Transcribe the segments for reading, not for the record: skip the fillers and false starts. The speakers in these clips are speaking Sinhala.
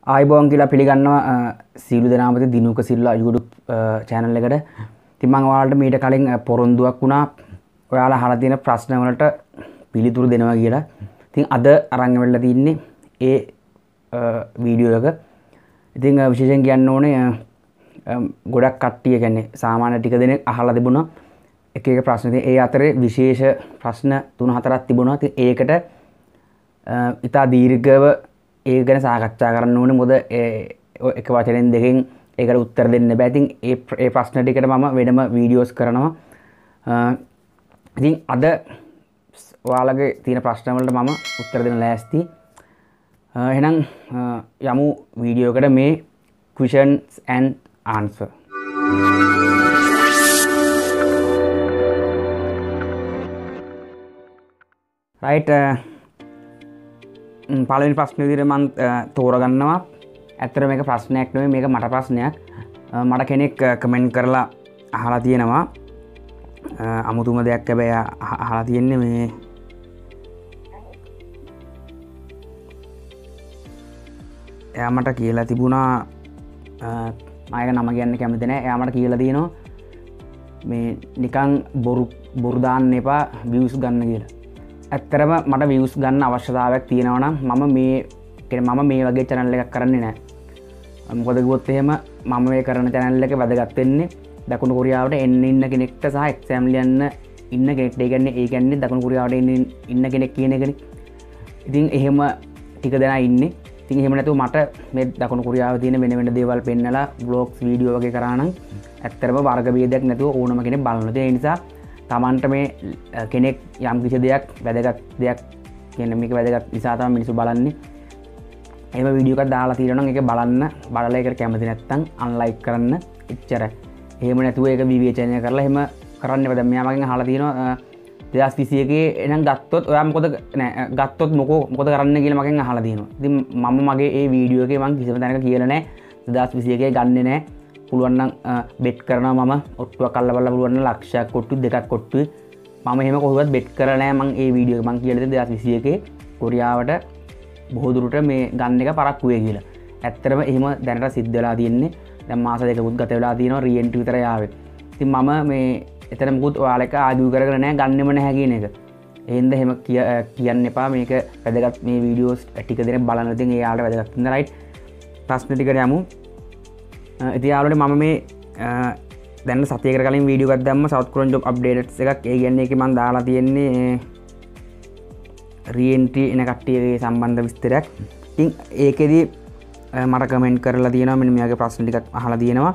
ආයිබෝන් කියලා පිළිගන්නවා සීලු දෙනාමති දිනුක සිල්ලා YouTube channel එකට. ඉතින් මම ඔයාලට මීට කලින් පොරොන්දුවක් වුණා ඔයාලා අහලා තියෙන ප්‍රශ්න වලට පිළිතුරු දෙනවා කියලා. ඉතින් අද අරන් වෙලා තින්නේ ඒ වීඩියෝ එක. ඉතින් විශේෂයෙන් කියන්න ඕනේ ගොඩක් කට්ටිය කියන්නේ සාමාන්‍ය ටික දෙනෙක් අහලා තිබුණා එක එක ප්‍රශ්න. ඉතින් ඒ අතරේ විශේෂ ප්‍රශ්න 3-4ක් තිබුණා. ඉතින් ඒකට ඉතා දීර්ඝව ඒක ගැන සාකච්ඡා කරන්න ඕනේ. මොකද එක වචනෙන් දෙකෙන් ඒකට උත්තර දෙන්න බෑ. ඉතින් ඒ ප්‍රශ්න ටිකට මම වෙනම වීඩියෝස් කරනවා. ඉතින් අද ඔයාලගේ තියෙන ප්‍රශ්න වලට මම උත්තර දෙන්න ලෑස්ති. එහෙනම් යමු වීඩියෝ එකට මේ questions and answer. right පළවෙනි ප්‍රශ්නේ විදිහට මම තෝරගන්නවා. ඇත්තට මේක ප්‍රශ්නයක් නෙවෙයි, මේක මට ප්‍රශ්නයක්. මට කෙනෙක් කමෙන්ට් කරලා අහලා තියෙනවා. අමුතුම දෙයක් හැබැයි අහලා තියෙන්නේ මේ එයා මට කියලා තිබුණා මම ඒක නම කියන්න කැමති නැහැ. එයා මට කියලා තියෙනවා මේ නිකන් බොරු දාන්න එපා views ගන්න කියලා. ඇත්තරම මට views ගන්න අවශ්‍යතාවයක් තියෙනවා නම් මම මේ වගේ channel එකක් කරන්නේ නැහැ. මොකද කිව්වොත් එහෙම මම මේ කරන channel එක වැදගත් වෙන්නේ දකුණු කොරියාවට එන්න ඉන්න කෙනෙක්ට සහ exam ලියන්න ඉන්න කෙනෙක්ට. ඒ කියන්නේ දකුණු කොරියාවට ඉන්න කෙනෙක් කියන එකනේ. ඉතින් එහෙම ටික දෙනා ඉන්නේ. ඉතින් එහෙම නැතුව මට මේ දකුණු කොරියාවේ තියෙන වෙන දේවල් පෙන්නලා vlogs වීඩියෝ වගේ කරා නම් ඇත්තරම වර්ග ભેදයක් නැතුව ඕනම කෙනෙක් බලනවා. ඒ නිසා තමන්ට මේ කෙනෙක් යම් කිසි දෙයක් වැදගත් දෙයක් කියන්නේ මේක වැදගත් නිසා තමයි මිනිස්සු බලන්නේ. එහෙම වීඩියෝ එකක් දාලා තියෙනවා නම් ඒක බලලා ඒකට කැමති නැත්නම් අන්ලයික් කරන්න එච්චරයි. එහෙම නැතුව ඒක විවේචනය කරලා එහෙම කරන්න එපා. දැන් මෙයා මගෙන් අහලා තියෙනවා 2021 එනම් ගත්තොත් ඔයා ගත්තොත් මොකද කරන්න කියලා මගෙන් අහලා තියෙනවා. ඉතින් මම මගේ ඒ වීඩියෝ එකේ මම කිසිම තැනක කියලා නැහැ 2021 ගන්නෙ නැහැ. පුළුවන් නම් බෙට් කරනවා මම ඔට්ටුවක් අල්ල බලලා පුළුවන් නම් ලක්ෂයක් කොට්ටු දෙකක් කොට්ටුයි. මම එහෙම කොහොමවත් බෙට් කරලා නැහැ. මම ඒ වීඩියෝ එක මම කියලා දෙන්නේ 2021 කොරියාවට බොහෝ දුරට මේ ගන්න එක පරක්කු වෙයි කියලා. ඇත්තටම එහෙම දැනට සිද්ධ වෙලා තියෙන්නේ. දැන් මාස දෙකකුත් ගත වෙලා තියෙනවා රීඑන්ට්‍රි විතරයි ආවේ. ඉතින් මම මේ එතන මුකුත් ඔයාලා එක ආඩියු කරගෙන නැහැ ගන්නෙම නැහැ කියන එක. එහෙනම් එහෙම කියන්න එපා. මේක වැදගත් මේ වීඩියෝස් ටික දෙනෙක් බලන්න. ඉතින් ඒ යාළුවා වැදගත් ඉන්න රයිට්. ප්‍රශ්න ටිකට යමු. ඉතින් යාළුවනේ මම මේ දැන් සතියකට කලින් වීඩියෝ එකක් දැම්ම South Korean job updates එකක්. ඒ කියන්නේ ඒකේ මම දාලා තියෙන්නේ re-entry එන කට්ටියගේ සම්බන්ධ විස්තරයක්. ඉතින් ඒකෙදි මට කමෙන්ට් කරලා තියෙනවා මෙන්න මෙයාගේ ප්‍රශ්න ටිකක් අහලා තියෙනවා.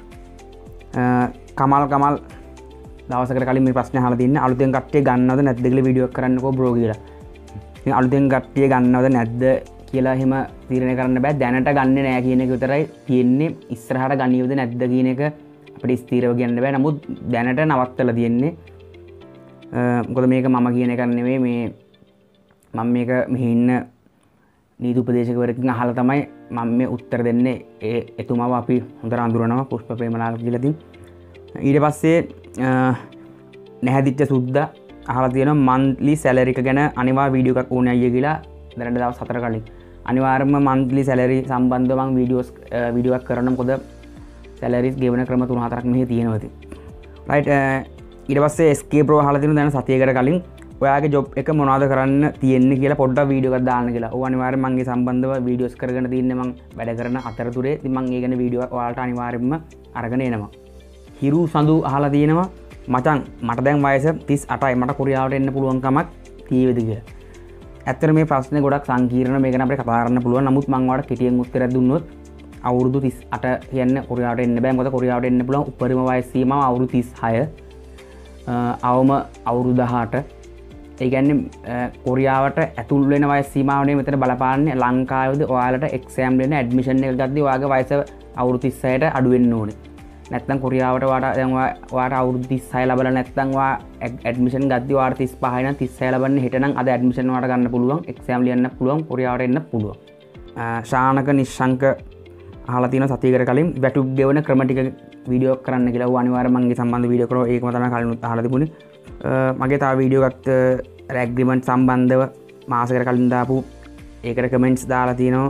කමල් දවසකට කලින් මේ ප්‍රශ්නේ අහලා තින්නේ අලුතෙන් කට්ටිය ගන්නවද නැද්ද කියලා වීඩියෝ එකක් කරන්නකෝ බ්‍රෝ කියලා. ඉතින් අලුතෙන් කට්ටිය ගන්නවද නැද්ද කියලා එහෙම තීරණය කරන්න බෑ. දැනට ගන්නෙ නෑ කියන එක විතරයි තියෙන්නේ. ඉස්සරහට ගනියවද නැද්ද කියන එක අපිට ස්ථිරව කියන්න බෑ. නමුත් දැනට නවත්තලා තියෙන්නේ. මොකද මේක මම කියන එක නෙමෙයි. මම මේක මෙහි ඉන්න නීති උපදේශකවරකින් අහලා තමයි මම මේ උත්තර දෙන්නේ. එතුමාව අපි හොඳට අඳුරනවා පුෂ්ප ප්‍රේමලාල් කියලා. ඉතින් ඊට පස්සේ නැහැදිච්ච සුද්දා අහලා තියෙනවා monthly salary එක ගැන අනිවාර්ය වීඩියෝ එකක් ඕනේ අයියේ කියලා. දැනට දවස් 4 කලින් අනිවාර්යයෙන්ම monthly salary සම්බන්ධව මම වීඩියෝ එකක් කරනවා. මොකද salaries ගෙවන ක්‍රම 3-4ක් මෙහි තියෙනවා. ඉතින් right ඊට පස්සේ SK Pro අහලා තියෙනවා දැන් සතියකට කලින් ඔයාගේ ජොබ් එක මොනවද කරන්න තියෙන්නේ කියලා පොඩ්ඩක් වීඩියෝ එකක් දාන්න කියලා. ඔව් අනිවාර්යයෙන් මම ඒ සම්බන්ධව වීඩියෝස් කරගෙන තින්නේ මම වැඩ කරන අතරතුරේ. ඉතින් මම ඒ ගැන වීඩියෝ ඔයාලට අනිවාර්යයෙන්ම අරගෙන එනවා. හිරු සඳු අහලා තියෙනවා මචං මට දැන් වයස 38යි මට කොරියාවට එන්න පුළුවන් කමක් තියෙයිද කියලා. ඇත්තට මේ ප්‍රශ්නේ ගොඩක් සංකීර්ණ. මේක නම් අපිට කතා කරන්න පුළුවන්. නමුත් මම ඔයාලට කෙටියෙන් උත්තරයක් දුන්නොත් අවුරුදු 38 කියන්නේ කොරියාවට එන්න බෑ. මොකද කොරියාවට එන්න පුළුවන් උපරිම වයස සීමාව අවුරුදු 36. අවම අවුරුදු 18. ඒ කියන්නේ කොරියාවට ඇතුල් වෙන වයස සීමාවනේ මෙතන බලපාන්නේ. ලංකාවේදී ඔයාලට එක්සෑම් දෙන්න ඇඩ්මිෂන් එක ගත්තී ඔයාගේ වයස අවුරුදු 36ට අඩු වෙන්න ඕනේ. නැත්නම් කොරියාවට ඔයාට අවුරුදු 36 ලැබලා නැත්නම් ඔයා ඇඩ්මිෂන් ගත්තී ඔයාට 35යි නම් 36 ලැබන්නේ හෙට නම් අද ඇඩ්මිෂන් ඔයාට ගන්න පුළුවන්. එක්සෑම් ලියන්න පුළුවන්. කොරියාවට එන්න පුළුවන්. ශානක නිශ්ශංක අහලා තියෙන සතියකට කලින් වැටුප් ගෙවන ක්‍රම ටික වීඩියෝ කරන්න කියලා. ඌ අනිවාර්යයෙන් මගේ සම්බන්ධ වීඩියෝ කරනවා. ඒකම තමයි කලින් අහලා තිබුණේ. මගේ තව වීඩියෝ එකක් ඇග්‍රීමන්ට් සම්බන්ධව මාසයකට කලින් දාපු ඒකට කමෙන්ට්ස් දාලා තියෙනවා.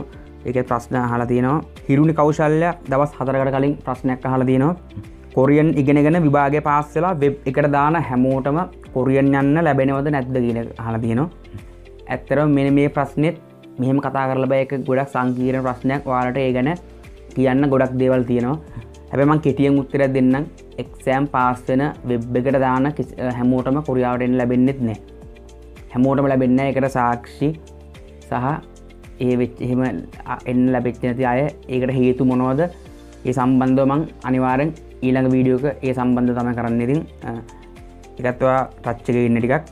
ඒකේ ප්‍රශ්න අහලා තියෙනවා. හිරුනි කෞශල්‍ය දවස් 4කට කලින් ප්‍රශ්නයක් අහලා තියෙනවා. කොරියන් ඉගෙනගෙන විභාගය පාස් වෙලා වෙබ් එකට දාන හැමෝටම කොරියන් යන්න ලැබෙනවද නැද්ද කියලා අහලා තියෙනවා. ඇත්තටම මෙන්න මේ ප්‍රශ්නෙත් මෙහෙම කතා කරලා බෑ. ඒක ගොඩක් සංකීර්ණ ප්‍රශ්නයක්. ඔයාලට ඒ ගැන කියන්න ගොඩක් දේවල් තියෙනවා. හැබැයි මම කෙටියෙන් උත්තරයක් දෙන්නම්. එක්සෑම් පාස් වෙන වෙබ් එකට දාන හැමෝටම කොරියාවට එන්න ලැබෙන්නේ නැහැ. හැමෝටම ලැබෙන්නේ නැහැ. ඒකට සාක්ෂි සහ ඒ වෙච්ච එහෙම එන්න ලැබෙච්ච නැති අය ඒකට හේතු මොනවද? ඒ සම්බන්ධව මම අනිවාර්යෙන් ඊළඟ වීඩියෝ එක ඒ සම්බන්ධව තමයි කරන්න. ඉතින් ඒකත් ඔයා ටච් එකේ ඉන්න ටිකක්.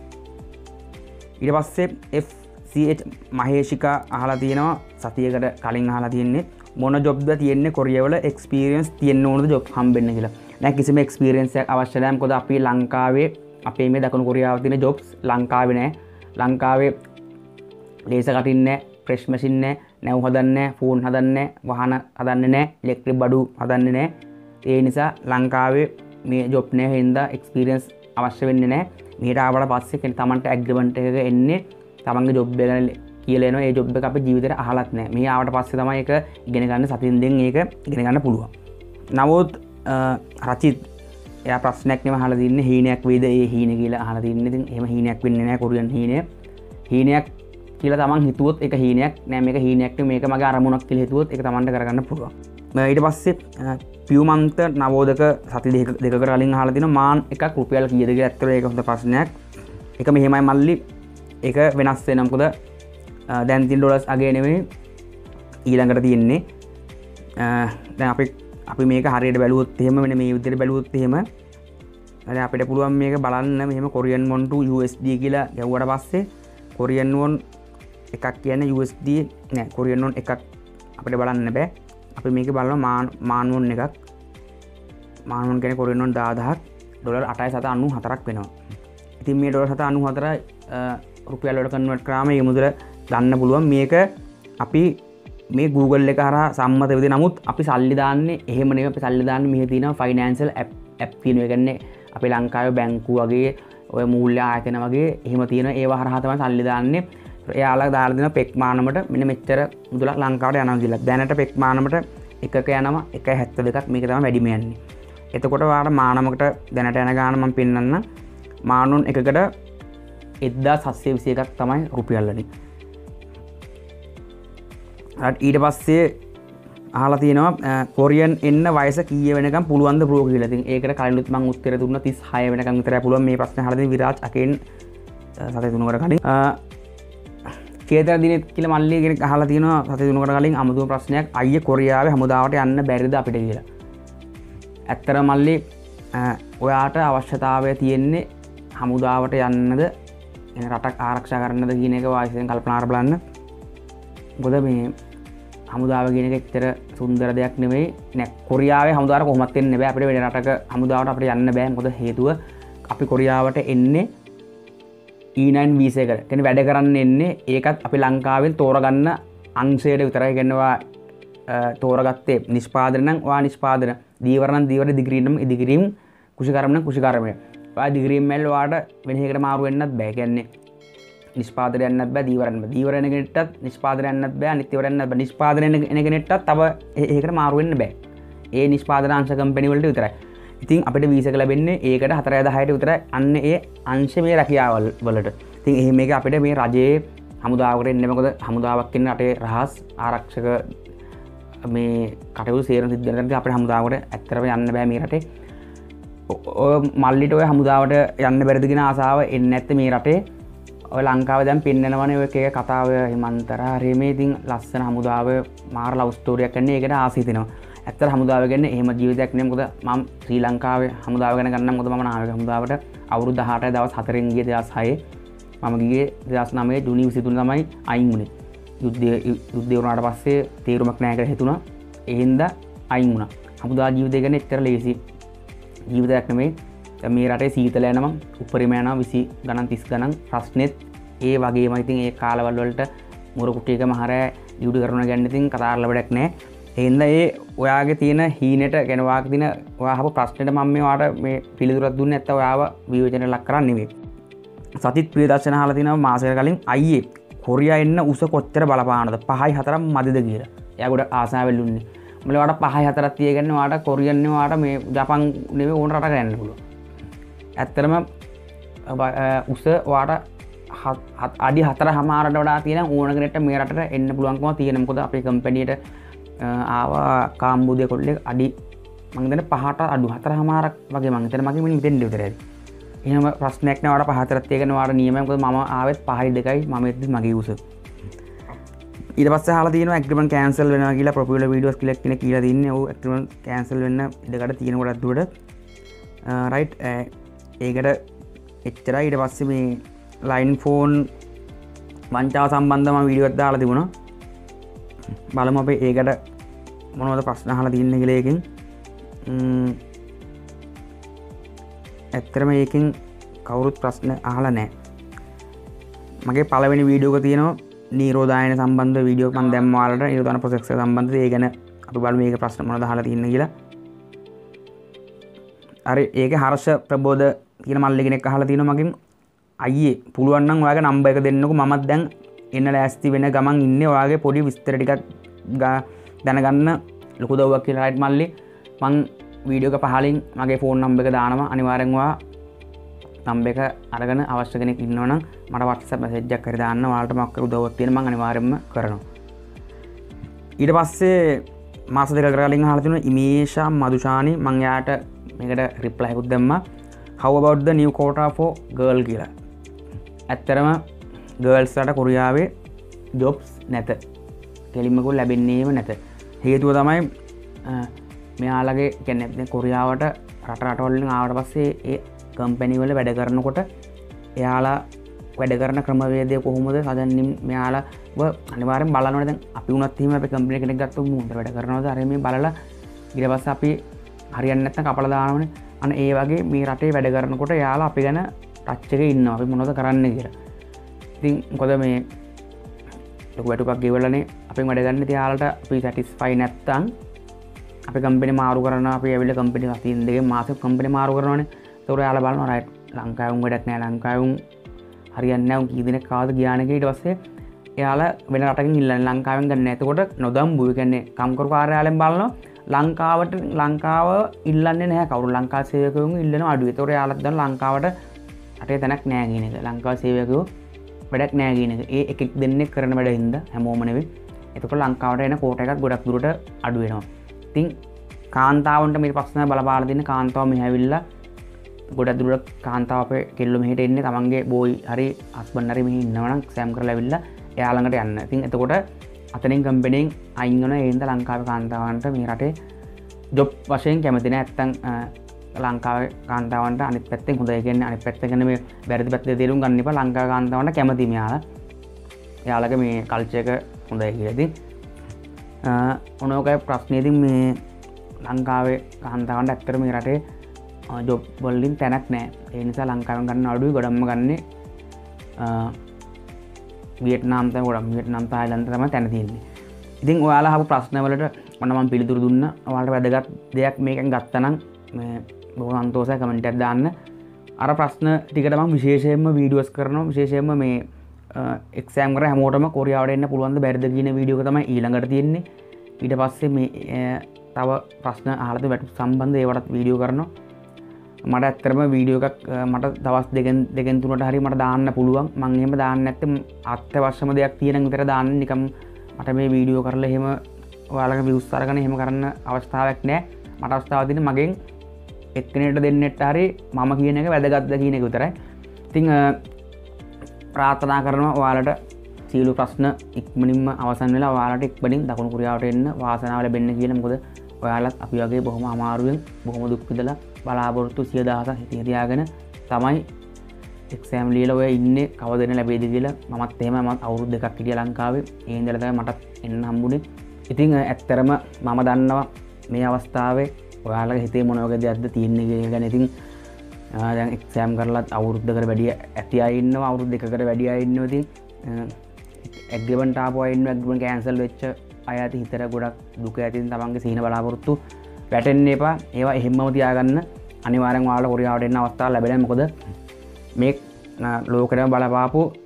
ඊට පස්සේ FCH මහේෂිකා අහලා තියෙනවා. සතියකට කලින් අහලා තියෙන්නේ මොන ජොබ්ද තියෙන්නේ කොරියාවල එක්ස්පීරියන්ස් තියෙන්න ඕනද ජොබ් හම්බෙන්න කියලා. නෑ කිසිම එක්ස්පීරියන්ස් එකක් අවශ්‍ය නැහැ. මොකද අපි ලංකාවේ අපේ මේ දකුණු කොරියාවේ තියෙන ජොබ්ස් ලංකාවේ නෑ. ලංකාවේ ලේසර් කටින් නෑ, ප්‍රෙස් මැෂින් නෑ, නැව් හදන්නේ නෑ, ෆෝන් හදන්නේ නෑ, වහන හදන්නේ නෑ, ඉලෙක්ට්‍රික් බඩු හදන්නේ නෑ. ඒ නිසා ලංකාවේ මේ ජොබ් නෑ හින්දා එක්ස්පීරියන්ස් අවශ්‍ය වෙන්නේ නෑ. මෙහෙට ආවට පස්සේ කෙනෙක් Tamanට ඇග්‍රීමන්ට් එකක එන්නේ තමන්ගේ ජොබ් එක ගැන කියලා එනවා. ඒ ජොබ් එක අපේ ජීවිතේට අහලත් නෑ. මෙහි ආවට පස්සේ තමයි ඒක ඉගෙන ගන්න සතියෙන් දෙන් ඒක ඉගෙන ගන්න පුළුවන්. නමුත් රචිත් එයා ප්‍රශ්නයක් නෙම අහලා තින්නේ හීනයක් වේද ඒ හීන කියලා අහලා තින්නේ. ඉතින් එහෙම හීනයක් වෙන්නේ නෑ කොරියන් හීනය. හීනයක් කියලා තමන් හිතුවොත් ඒක හීනයක් නෑ. මේක හීනයක් නෙමෙයි. මේක මගේ අරමුණක් කියලා හිතුවොත් ඒක තමන්ට කරගන්න පුළුවන්. ඊට පස්සේ පියුමන්ත නවෝදක සති දෙකකට කලින් අහලා තිනවා මාන් එකක් රුපියල් කීයද කියලා. ඇත්තට ඒක හොඳ ප්‍රශ්නයක්. ඒක මෙහෙමයි මල්ලි. ඒක වෙනස් වෙනවා. මොකද දැන් $10 අගේ නෙමෙයි ඊළඟට තියෙන්නේ. දැන් අපි මේක හරියට බැලුවොත් එහෙම වෙන මේ විදිහට බැලුවොත් එහෙම හරි අපිට පුළුවන් මේක බලන්න මෙහෙම කොරියන් won to USD කියලා ගැව්වට පස්සේ කොරියන් won එකක් කියන්නේ USD නෑ. කොරියන් won එකක් අපිට බලන්න බෑ. අපි මේක බලනවා මාන් won එකක්. මාන් won කියන්නේ කොරියන් won 10000ක් $8.94ක් වෙනවා. ඉතින් මේ $7.94 රුපියල් වලට කන්වර්ට් කරාම මේ මුදල ගන්න පුළුවන්. මේක අපි මේ Google එක හරහා සම්මත වෙද. නමුත් අපි සල්ලි දාන්නේ එහෙම නෙවෙයි. අපි සල්ලි දාන්නේ මෙහි තියෙනවා ෆයිනෑන්ෂල් ඇප් තියෙනවා. ඒ කියන්නේ අපේ ලංකාවේ බැංකු වගේ ඔය මූල්‍ය ආයතන වගේ එහෙම තියෙන ඒවා හරහා තමයි සල්ලි දාන්නේ. එයාලා දාලා දෙන පෙක් මානමට මෙන්න මෙච්චර මුදලක් ලංකාවට යනවා කියලා. දැනට පෙක් මානමට එකක යනවා 1.72ක්. මේක තමයි වැඩිම යන්නේ. එතකොට ඔයාලට මානමකට දැනට යන ගාන මම පෙන්නන්න. මානුන් එකකට 1721ක් තමයි රුපියල් වලින්. ඊට පස්සේ අහලා තියෙනවා කොරියන් එන්න වයස කීය වෙනකම් පුළුවන්ද බ්‍රෝ කියලා. ඉතින් ඒකට කලිනුත් මම උත්තර දුන්නා 36 වෙනකම් විතරයි පුළුවන්. මේ ප්‍රශ්නේ අහලා තියෙන විරාජ් අකෙන් සතේ තුනකට කලින් කේතර දිනෙත් කියලා මල්ලි කෙනෙක් අහලා තියෙනවා සතේ තුනකට කලින් අමුතුම ප්‍රශ්නයක්. අයියේ කොරියාවේ හමුදාවට යන්න බැරිද අපිට කියලා. ඇත්තට මල්ලි ඔයාට අවශ්‍යතාවය තියෙන්නේ හමුදාවට යන්නද එන රටක් ආරක්ෂා කරන්නද කියන එක වාසියෙන් කල්පනා කරලා බලන්න. මොකද මේ හමුදාව කියන එක එච්චර සුන්දර දෙයක් නෙමෙයි. නෑ කොරියාවේ හමුදාවට කොහොමත් එන්න බෑ. අපිට වෙන රටක හමුදාවට අපිට යන්න බෑ. මොකද හේතුව අපි කොරියාවට එන්නේ E9 වීසා එකට. කියන්නේ වැඩ කරන්න එන්නේ. ඒකත් අපි ලංකාවෙන් තෝරගන්න අංශයට විතරයි. කියනවා තෝරගත්තේ නිෂ්පාදන නම් ඔයා නිෂ්පාදන, දීවරණ නම් දීවර, දිග්‍රීම් නම් දිග්‍රීම්, කුෂිකර්ම නම් කුෂිකර්මය. ඔයා දිග්‍රීම් වල ඔයාට වෙන එකකට මාරු වෙන්නත් බෑ. කියන්නේ නිෂ්පාදනය යන්නත් බෑ, දීවරණ බෑ. දීවරණ කෙනෙක්ටත් නිෂ්පාදනය යන්නත් බෑ, අනිත්‍යවරණ යන්නත් බෑ. නිෂ්පාදනය එන කෙනෙක්ටත් තව ඒකට මාරු වෙන්න බෑ. ඒ නිෂ්පාදන අංශ කම්පැනි වලට විතරයි. ඉතින් අපිට වීසා එක ලැබෙන්නේ ඒකට 4-10ට විතරයි. අන්න ඒ අංශ මේ රැකියාවල් වලට. ඉතින් එහෙම එක අපිට මේ රජයේ හමුදාවකට එන්නේ. මොකද හමුදාවක් කියන්නේ රටේ රහස් ආරක්ෂක මේ කටයුතු සේරම සිද්ධ කරන අපේ හමුදාවට ඇත්තටම යන්න බෑ මේ රටේ. ඔය මල්ලිට ඔය හමුදාවට යන්න බැරිද කියන ආසාව එන්නේ නැත්තේ මේ රටේ. ඔය ලංකාව දැන් පෙන්නනවනේ ඔය එක කතාව හිමන්තර හරිමේ. ඉතින් ලස්සන හමුදාව මාර ලව් ස්ටෝරියක් කියන්නේ ඒකට ආස හිතෙනවා. ඇත්තට හමුදාව කියන්නේ එහෙම ජීවිතයක් නෙමෙයි. මොකද මම ශ්‍රී ලංකාවේ හමුදාව ගැන ගන්නම්. මොකද මම නාවික හමුදාවට අවුරුදු 18 දවස් 4න් ගියේ 2006 මම ගියේ 2009 ජූනි 23 තමයි අයින් වුණේ. යුද්ධය වුණාට පස්සේ තීරුමක් නැහැ කියලා හිතුණා. ඒ හින්දා අයින් වුණා. හමුදා ජීවිතය ගැන එච්චර ලේසි ජීවිතයක් නෙමෙයි. මේ රටේ සීතල යනවා, උපරිම යනවා 20 ගණන් 30 ගණන්. ප්‍රශ්නෙත් ඒ වගේම. ඉතින් ඒ කාලවල වලට මුර කුටියකම හරය ඩියුටි කරන ගැන ඉතින් කතා කරලා වැඩක් නැහැ. ඒ හින්දා ඒ ඔයාගේ තියෙන හීනෙට ගැන ඔයාගේ තියෙන ඔයා අහපු ප්‍රශ්නෙට මම මේ ඔයාට මේ පිළිතුරක් දුන්නේ නැත්නම් ඔයාව විවේචනයට ලක් කරන්නේ නෙමෙයි. සතිත් ප්‍රියදර්ශන අහලා තිනවා මාසයකට කලින් අයියේ කොරියා එන්න උස කොච්චර බලපානද 5.4 මදිද කියලා. එයා ගොඩ ආසාවෙල් උන්නේ. මල වාට 5.4ක් තියගන්න වාට කොරියන් වාට මේ ජපන් නෙවෙයි ඕන රටක යන්න පුළුවන්. ඇත්තටම උස වාට අඩි 4.5ට වඩා තියෙන ඕන කෙනෙක්ට මේ රටට එන්න පුළුවන්කම තියෙන. මොකද අපේ කම්පැනියට ආවා කාම්බෝදියා කොල්ලෙක් අඩි මං හිතන්නේ 5ට අඩු 4.5ක් වගේ මං හිතන්නේ මගේ මිනිහ හිතෙන්නේ විතරයි. එහෙම ප්‍රශ්නයක් නෑ වාට 5.4ක් තියගෙන වාට නියමයි. මොකද මම ආවෙත් 5.2යි මම එද්දි මගේ උස. ඊට පස්සේ අහලා තියෙනවා ඇග්‍රීමන්ට් කැන්සල් වෙනවා කියලා පොපියුලර් වීඩියෝස් කියලා කෙනෙක් කියලා තින්නේ. ඔව් ඇග්‍රීමන්ට් කැන්සල් වෙන්න ඉඩකඩ තියෙන කොටත් දුරට රයිට් ඒකට එච්චරයි. ඊට පස්සේ මේ ලයින් ෆෝන් වංචාව සම්බන්ධව මම වීඩියෝ එකක් දාලා තිබුණා. බලමු අපි ඒකට මොනවද ප්‍රශ්න අහලා තින්නේ කියලා එකෙන්. ඇත්තටම ඒකෙන් කවුරුත් ප්‍රශ්න අහලා නැහැ. මගේ පළවෙනි වීඩියෝ එක තියෙනවා නීරෝධායන සම්බන්ධ වීඩියෝ එකක් මම දැම්මා ඔයාලට. නීරෝධායන ප්‍රොසෙස් එක සම්බන්ධව ඒ ගැන අපි බලමු මේක ප්‍රශ්න මොනවද අහලා තින්නේ කියලා. හරි ඒකේ හර්ෂ ප්‍රබෝධ කියන මල්ලි කෙනෙක් අහලා තියෙනවා මගෙන් අයියේ පුළුවන් නම් ඔයාගේ නම්බර් එක දෙන්නකෝ මමත් දැන් එන්න ලෑස්ති වෙන ගමන් ඉන්නේ ඔයාගේ පොඩි විස්තර ටිකක් දැනගන්න ලොකු දව්වක් කියලා. රයිට් මල්ලි මං වීඩියෝ එක පහලින් මගේ ෆෝන් නම්බර් එක දානවා. අනිවාර්යෙන් ඔයා නම්බර් එක අරගෙන අවශ්‍ය කෙනෙක් ඉන්නවනම් මට WhatsApp message එකක් කර දාන්න. ඔයාලට මොකක් උදව්වක් තියෙන මං අනිවාර්යෙන්ම කරනවා. ඊට පස්සේ මාස දෙකකට කලින් අහලා තිනවා ඉමේෂා මදුෂානි මං යාට මේකට රිප්ලයි එකක් දැම්මා. how about the new quota for girl කියලා. ඇත්තරම ගර්ල්ස් ලට කොරියාවේ ජොබ්ස් නැත. කෙලින්මකුල් ලැබෙන්නේම නැත. හේතුව තමයි මෙයාලගේ කියන්නේ කොරියාවට රටවලින් ආවට පස්සේ ඒ කම්පැනි වල වැඩ කරනකොට එයාලා වැඩ කරන ක්‍රමවේදය කොහොමද හදන්නේ මෙයාලව අනිවාර්යෙන් බලන්න ඕනේ. දැන් අපි වුණත් එහෙම අපේ කම්පැනි කෙනෙක් ගත්තොත් මුන්ට වැඩ කරනවද අර මේ බලලා ඊට පස්සේ අපි හරියන්නේ නැත්නම් කපලා දානවනේ. අන්න ඒ වගේ මේ රටේ වැඩ කරනකොට එයාලා අපි ගැන ටච් එකේ ඉන්නවා. අපි මොනවද කරන්න කියලා. ඉතින් මොකද මේ ලොකු වැටුපක් ගෙවලානේ අපෙන් වැඩ ගන්න. ඉතින් එයාලට අපි සැටිස්ෆයි නැත්තම් අපි කම්පැනි මාරු කරනවා. අපි ඇවිල්ලා කම්පැනි වශයෙන් දෙකෙන් මාසෙක කම්පැනි මාරු කරනවානේ. ඒතකොට එයාලා බලනවා රයිට් ලංකාවෙන් වැඩක් නැහැ. ලංකාවෙන් හරියන්නේ නැහැ. උන් කී දෙනෙක් ආවද ගියානේ ඊට පස්සේ එයාලා වෙන රටකින් ඉල්ලන්නේ ලංකාවෙන් ගන්න නැහැ. එතකොට නොදම්බු ඒ කියන්නේ කම්කරු කාර්යාලයෙන් බලනවා ලංකාව ඉල්ලන්නේ නැහැ කවුරු. ලංකා සේවකයෝ ඉල්ලනවා අඩුයි. ඒතකොට එයාලත් දන්න ලංකාවට රටේ තැනක් නැහැ කියන එක. ලංකා සේවකයෝ වැඩක් නැහැ කියන එක. ඒ එකෙක් දෙන්නෙක් කරන වැඩ හින්දා හැමෝම නෙවෙයි. එතකොට ලංකාවට එන කෝට එකක් ගොඩක් දුරට අඩු වෙනවා. ඉතින් කාන්තාවන්ට මේ ප්‍රශ්න බලපාලා දෙන්න කාන්තාව මෙහි ඇවිල්ලා ගොඩක් දුරට කාන්තාව අපේ කෙල්ලෝ මෙහෙට එන්නේ තමන්ගේ බෝයි හරි හස්බන්ඩ් හරි මෙහි ඉන්නවනම් එක්සෑම් කරලා ඇවිල්ලා එයා ළඟට යන්න. ඉතින් එතකොට අතනින් කම්පැනියෙන් අයින් වෙනවා. ඒ හින්දා ලංකාවේ කාන්තාවන්ට මේ රටේ ජොබ් වශයෙන් කැමති නැහැ. නැත්තම් ලංකාවේ කාන්තාවන්ට අනිත් පැත්තෙන් හොඳයි කියන්නේ අනිත් පැත්ත ගැන මේ වැරදි පැත්තේ තේරුම් ගන්න එපා. ලංකාවේ කාන්තාවන්ට කැමති එයාලගේ මේ කල්චර් එක හොඳයි කියලා. ඉතින් ඔනෝකයි ප්‍රශ්නේ. ඉතින් මේ ලංකාවේ කාන්තාවන්ට ඇත්තට මේ රටේ ජොබ් වලින් තැනක් නැහැ. ඒ නිසා ලංකාවෙන් ගන්න අඩුයි. ගොඩක්ම ගන්නේ වියට්නාම් තමයි. ගොඩක් වියට්නාම් තායිලන්ත තමයි තැන තියෙන්නේ. ඉතින් ඔයාලා අහපු ප්‍රශ්න වලට ඔන්න මම පිළිතුරු දුන්නා. ඔයාලට වැදගත් දෙයක් මේකෙන් ගත්තා නම් මේ බොහොම සන්තෝෂයි කමෙන්ට් එකක් දාන්න. අර ප්‍රශ්න ටිකට මම විශේෂයෙන්ම වීඩියෝස් කරනවා. විශේෂයෙන්ම මේ එක්සෑම් කර හැමෝටම කොරියාවට එන්න පුළුවන්ද බැරිද කියන වීඩියෝ එක තමයි ඊළඟට තියෙන්නේ. ඊට පස්සේ මේ තව ප්‍රශ්න අහලා තියෙන සම්බන්ධ ඒවටත් වීඩියෝ කරනවා. මට ඇත්තටම වීඩියෝ එකක් මට දවස් දෙකෙන් තුනට හරි මට දාන්න පුළුවන්. මම එහෙම දාන්න නැත්නම් අත්‍යවශ්‍යම දෙයක් තියෙන විතර දාන්න. නිකම් මට මේ වීඩියෝ කරලා එහෙම ඔයාලගේ views අරගෙන එහෙම කරන්න අවස්ථාවක් නැහැ. මට අවස්ථාවක් දෙන්න මගෙන් එක්කෙනෙක්ට දෙන්නෙට හරි මම කියන එක වැදගත්ද කියන එක විතරයි. ඉතින් ප්‍රාර්ථනා කරනවා ඔයාලට සියලු ප්‍රශ්න ඉක්මනින්ම අවසන් වෙලා ඔයාලට ඉක්මනින් දකුණු කොරියාවට එන්න වාසනාව ලැබෙන්න කියලා. මොකද ඔයාලත් අපි වගේ බොහොම අමාරුවෙන් බොහොම දුක් විඳලා බලාපොරොත්තු 100,000ක් හිතේ තියාගෙන තමයි එක්සෑම් ලියලා ඔය ඉන්නේ. කවදෙන ලැබෙයිද කියලා. මමත් එහෙම මම අවුරුදු දෙකක් හිටියා ලංකාවේ. ඒ ඉඳලා තමයි මටත් එන්න හම්බුනේ. ඉතින් ඇත්තරම මම දන්නවා මේ අවස්ථාවේ ඔයාලගේ හිතේ මොන වගේ දෙයක්ද තියෙන්නේ කියලා ගැන. ඉතින් දැන් එක්සෑම් කරලත් අවුරුද්දකට වැඩි ඇති අය ඉන්නවා. අවුරුදු දෙකකට වැඩි අය ඉන්නවා. ඉතින් ඇග්‍රීමන්ට් ආපු අය ඉන්නවා. ඇග්‍රීමන්ට් කැන්සල් වෙච්ච අය ඇති හිතට ගොඩක් දුක ඇති. තමන්ගේ සීන බලාපොරොත්තු වැටෙන්න එපා. ඒවා එහෙම්මම තියාගන්න. අනිවාර්යෙන් ඔයාලට කොරියාවට එන්න අවස්ථාවක් ලැබෙනවා. මොකද මේ ලෝකෙටම බලපාපු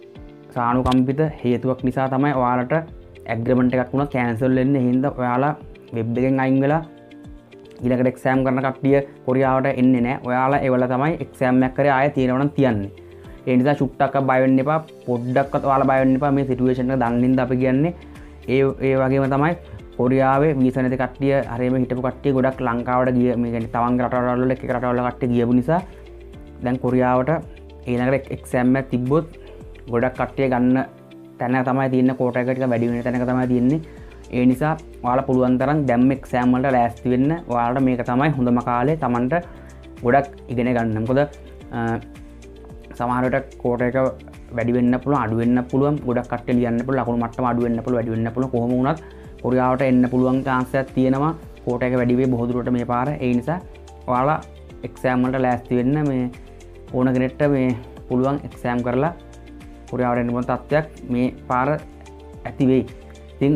සානුකම්පිත හේතුවක් නිසා තමයි ඔයාලට ඇග්‍රීමන්ට් එකක් වුණා කැන්සල් වෙන්නේ. හින්දා ඔයාලා වෙබ් එකෙන් අයින් වෙලා ඊළඟට එක්සෑම් කරන කට්ටිය කොරියාවට එන්නේ නැහැ. ඔයාලා ඒවල තමයි එක්සෑම් එකක් කරේ ආයෙ තියෙනවා නම් තියන්නේ. ඒ නිසා චුට්ටක් බය වෙන්න එපා. පොඩ්ඩක්වත් ඔයාලා බය වෙන්න එපා. මේ සිටුේෂන් එක දන්නේ නැද්ද අපි කියන්නේ. ඒ වගේම තමයි කොරියාවේ වීසා නැති කට්ටිය හරියම හිටපු කට්ටිය ගොඩක් ලංකාවට ගිය මේ කියන්නේ තවන්ගේ රටවල එක රටවල කට්ටිය ගියපු නිසා දැන් කොරියාවට ඊළඟට එක්සෑම් එකක් තිබ්බොත් ගොඩක් කට්ටිය ගන්න තැන තමයි තියෙන්නේ. කෝටා එක ටික වැඩි වෙන තැනක තමයි තියෙන්නේ. ඒ නිසා ඔයාලා පුළුවන් තරම් දැන් එක්සෑම් වලට ලෑස්ති වෙන්න. ඔයාලට මේක තමයි හොඳම කාලේ Tamanට ගොඩක් ඉගෙන ගන්න. මොකද සමහර විට කෝටා එක වැඩි වෙන්න පුළුවන්, අඩු වෙන්න පුළුවන්. ගොඩක් කට්ටිය ලියන්න පුළුවන්, ලකුණු මට්ටම අඩු වෙන්න පුළුවන්, වැඩි වෙන්න පුළුවන්. කොහොම වුණත් කොරියාවට එන්න පුළුවන් chance එකක් තියෙනවා. කෝටා එක වැඩි වෙයි බොහෝ දුරට මේ පාර. ඒ නිසා ඔයාලා එක්සෑම් වලට ලෑස්ති වෙන්න. මේ ඕන කෙනෙක්ට මේ පුළුවන් එක්සෑම් කරලා කොරියාවට එන්න පුළුවන් තත්ත්වයක් මේ පාර ඇති වෙයි. ඉතින්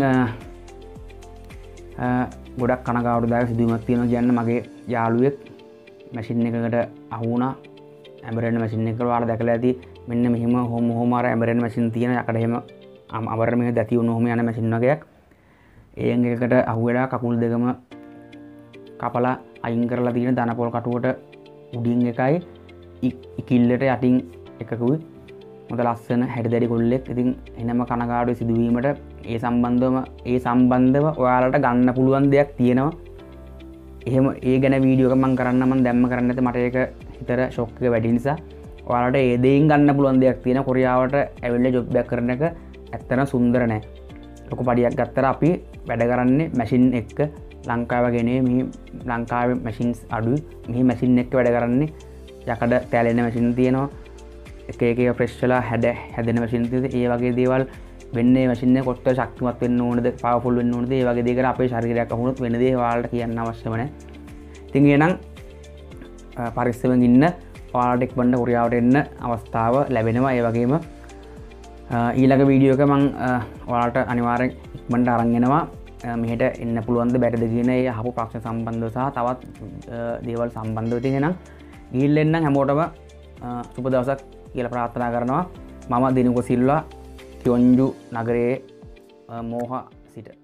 ගොඩක් කනගාටුදායක සිදුවීමක් තියෙනවා කියන්න. මගේ යාළුවෙක් මැෂින් එකකට අහු වුණා. ඇමරෙන් මැෂින් එක ඔයාලා දැකලා ඇති. මෙන්න මෙහිම හොම අර ඇමරෙන් මැෂින් තියෙන යකඩ එහෙම අවරණ මෙහෙ දැති වුණ ඔහොම යන මැෂින් වගේක්. ඒන් එකකට අහු වෙලා කකුල් දෙකම කපලා අයින් කරලා තියෙන දනපොල් කටුවට උඩින් එකයි ඉකිල්ලට යටින් එකකුයි. මොකද ලස්සන හැඩ දැඩි කොල්ලෙක්. ඉතින් එනම කනගාටුවේ සිදුවීමට ඒ සම්බන්ධව ඔයාලට ගන්න පුළුවන් දෙයක් තියෙනවා. එහෙම ඒ ගැන වීඩියෝ එකක් මම කරන්න මම දැම්ම කරන්න නැත්නම් මට ඒක හිතට ෂොක් එක වැඩි නිසා ඔයාලට ඒ දෙයින් ගන්න පුළුවන් දෙයක් තියෙනවා. කොරියාවට ඇවිල්ලා ජොබ් එකක් කරන එක ඇත්තටම සුන්දර නෑ. ලොකු පඩියක් ගත්තට අපි වැඩ කරන්නේ මැෂින් එක. ලංකාව වගේ නෙවෙයි. මේ ලංකාවේ මැෂින්ස් අඩුයි. මේ මැෂින් එක වැඩ කරන්නේ යකඩ තැලෙන මැෂින් තියෙනවා. එක ප්‍රෙස් වෙලා හැදෙන මැෂින් තියෙනවා. ඒ වගේ දේවල් වෙන්නේ මැෂින් එක කොච්චර ශක්තිමත් වෙන්න ඕනද, පවර්ෆුල් වෙන්න ඕනද, ඒ වගේ දේකට අපේ ශරීරයක් අහුනොත් වෙන දේ ඔයාලට කියන්න අවශ්‍යම නැහැ. ඉතින් එහෙනම් පරිස්සමෙන් ඉන්න. ඔයාලට ඉක්මනට කොරියාවට එන්න අවස්ථාව ලැබෙනවා. ඒ වගේම ඊළඟ වීඩියෝ එක මම ඔයාලට අනිවාර්යෙන් ඉක්මනට අරන් එනවා. මෙහෙට එන්න පුළුවන්ද බැරිද කියන ඒ අහපු ප්‍රශ්න සම්බන්ධව සහ තවත් දේවල් සම්බන්ධව. ඉතින් එහෙනම් ගිහිල්ලා එන්න හැමෝටම සුබ දවසක් කියලා ප්‍රාර්ථනා කරනවා. මම දිනුක සිල්වා කියොන්ජු නගරයේ මෝහ සිට